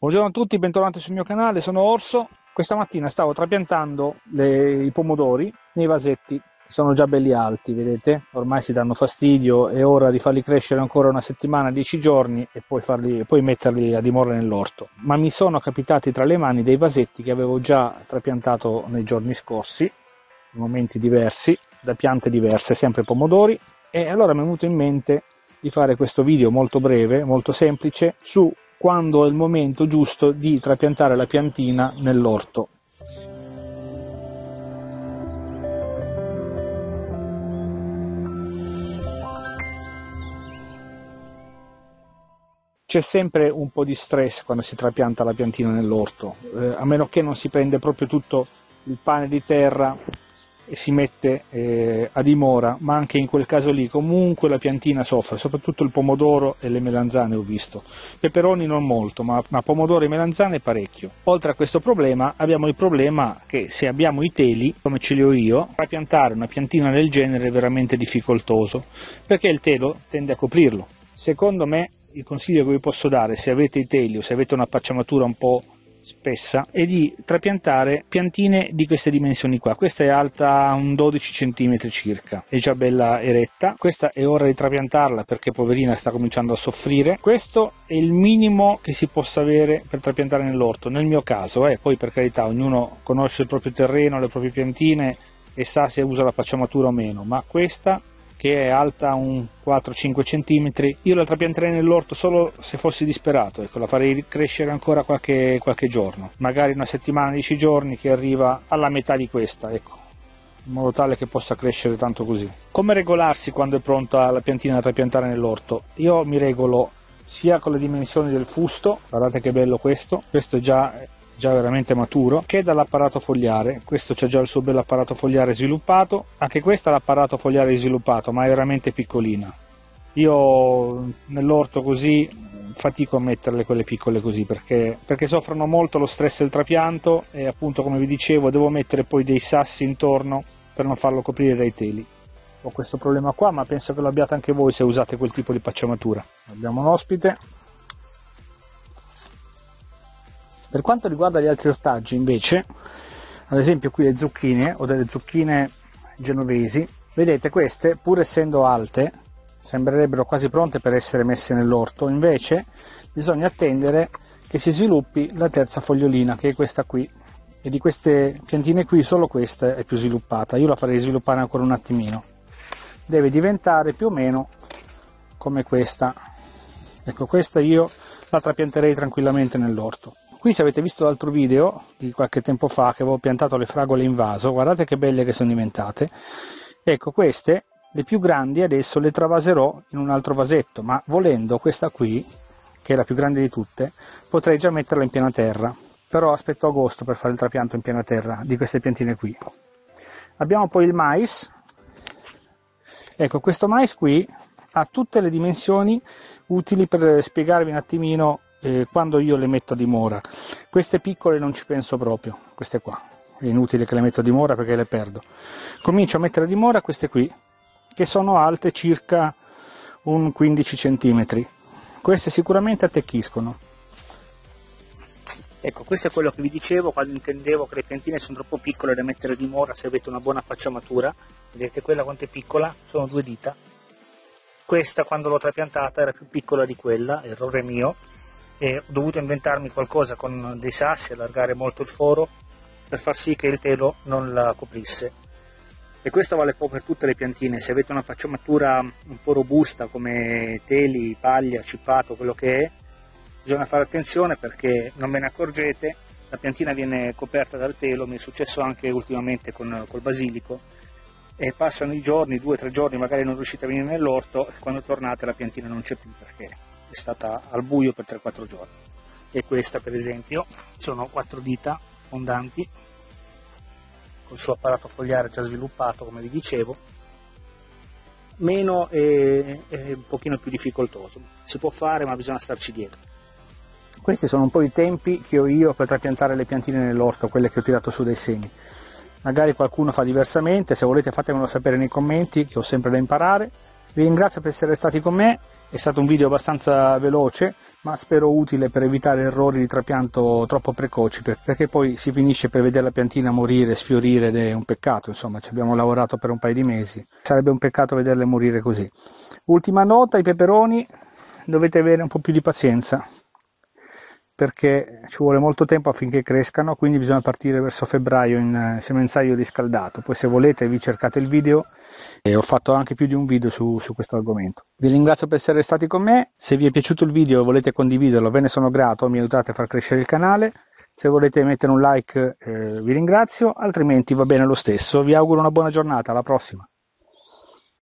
Buongiorno a tutti, bentornati sul mio canale, sono Orso. Questa mattina stavo trapiantando i pomodori nei vasetti, sono già belli alti, vedete? Ormai si danno fastidio, è ora di farli crescere ancora una settimana, 10 giorni e poi metterli a dimora nell'orto. Ma mi sono capitati tra le mani dei vasetti che avevo già trapiantato nei giorni scorsi, in momenti diversi, da piante diverse, sempre pomodori, e allora mi è venuto in mente di fare questo video molto breve, molto semplice, su quando è il momento giusto di trapiantare la piantina nell'orto. C'è sempre un po' di stress quando si trapianta la piantina nell'orto, a meno che non si prende proprio tutto il pane di terra e si mette a dimora, ma anche in quel caso lì comunque la piantina soffre, soprattutto il pomodoro e le melanzane ho visto. Peperoni non molto, ma pomodoro e melanzane parecchio. Oltre a questo problema abbiamo il problema che se abbiamo i teli, come ce li ho io, trapiantare una piantina del genere è veramente difficoltoso, perché il telo tende a coprirlo. Secondo me il consiglio che vi posso dare, se avete i teli o se avete una pacciamatura un po' spessa, è di trapiantare piantine di queste dimensioni qua. Questa è alta un 12 cm circa, è già bella eretta. Questa è ora di trapiantarla perché poverina sta cominciando a soffrire. Questo è il minimo che si possa avere per trapiantare nell'orto, nel mio caso, poi per carità ognuno conosce il proprio terreno, le proprie piantine e sa se usa la pacciamatura o meno, ma questa che è alta un 4-5 cm, io la trapianterei nell'orto solo se fossi disperato, ecco, la farei crescere ancora qualche giorno, magari una settimana, 10 giorni che arriva alla metà di questa, ecco, in modo tale che possa crescere tanto così. Come regolarsi quando è pronta la piantina da trapiantare nell'orto? Io mi regolo sia con le dimensioni del fusto, guardate che bello questo è già veramente maturo, che dall'apparato fogliare. Questo c'è già il suo bello apparato fogliare sviluppato, anche questa ha l'apparato fogliare sviluppato, ma è veramente piccolina. Io nell'orto così fatico a metterle quelle piccole così perché soffrono molto lo stress del trapianto e appunto, come vi dicevo, devo mettere poi dei sassi intorno per non farlo coprire dai teli. Ho questo problema qua, ma penso che lo abbiate anche voi se usate quel tipo di pacciamatura. Abbiamo un ospite. Per quanto riguarda gli altri ortaggi invece, ad esempio qui le zucchine, ho delle zucchine genovesi, vedete queste pur essendo alte sembrerebbero quasi pronte per essere messe nell'orto, invece bisogna attendere che si sviluppi la terza fogliolina, che è questa qui, e di queste piantine qui solo questa è più sviluppata. Io la farei sviluppare ancora un attimino, deve diventare più o meno come questa. Ecco, questa io la trapianterei tranquillamente nell'orto. Qui, se avete visto l'altro video di qualche tempo fa che avevo piantato le fragole in vaso, guardate che belle che sono diventate. Ecco, queste, le più grandi, adesso le travaserò in un altro vasetto, ma volendo questa qui, che è la più grande di tutte, potrei già metterla in piena terra, però aspetto agosto per fare il trapianto in piena terra di queste piantine qui. Abbiamo poi il mais. Ecco, questo mais qui ha tutte le dimensioni utili per spiegarvi un attimino quando io le metto a dimora. Queste piccole non ci penso proprio, queste qua è inutile che le metto a dimora perché le perdo. Comincio a mettere a dimora queste qui, che sono alte circa un 15 cm. Queste sicuramente attecchiscono. Ecco, questo è quello che vi dicevo quando intendevo che le piantine sono troppo piccole da mettere a dimora. Se avete una buona pacciamatura, vedete quella quanto è piccola, sono 2 dita. Questa, quando l'ho trapiantata, era più piccola di quella, errore mio, e ho dovuto inventarmi qualcosa con dei sassi, allargare molto il foro per far sì che il telo non la coprisse. E questo vale poi per tutte le piantine. Se avete una pacciamatura un po' robusta come teli, paglia, cippato, quello che è, bisogna fare attenzione perché non ve ne accorgete, la piantina viene coperta dal telo. Mi è successo anche ultimamente col basilico, e passano i giorni, 2-3 giorni, magari non riuscite a venire nell'orto, e quando tornate la piantina non c'è più perché è stata al buio per 3-4 giorni. E questa, per esempio, sono 4 dita fondanti col suo apparato fogliare già sviluppato, come vi dicevo. Meno è un pochino più difficoltoso, si può fare ma bisogna starci dietro. Questi sono un po' i tempi che ho io per trapiantare le piantine nell'orto, quelle che ho tirato su dai semi. Magari qualcuno fa diversamente, se volete fatemelo sapere nei commenti, che ho sempre da imparare. Vi ringrazio per essere stati con me, è stato un video abbastanza veloce, ma spero utile per evitare errori di trapianto troppo precoci, perché poi si finisce per vedere la piantina morire, sfiorire, ed è un peccato, insomma, ci abbiamo lavorato per un paio di mesi, sarebbe un peccato vederle morire così. Ultima nota, i peperoni dovete avere un po' più di pazienza, perché ci vuole molto tempo affinché crescano, quindi bisogna partire verso febbraio in semenzaio riscaldato. Poi se volete vi cercate il video, e ho fatto anche più di un video su questo argomento. Vi ringrazio per essere stati con me, se vi è piaciuto il video e volete condividerlo ve ne sono grato, mi aiutate a far crescere il canale. Se volete mettere un like vi ringrazio, altrimenti va bene lo stesso. Vi auguro una buona giornata, alla prossima.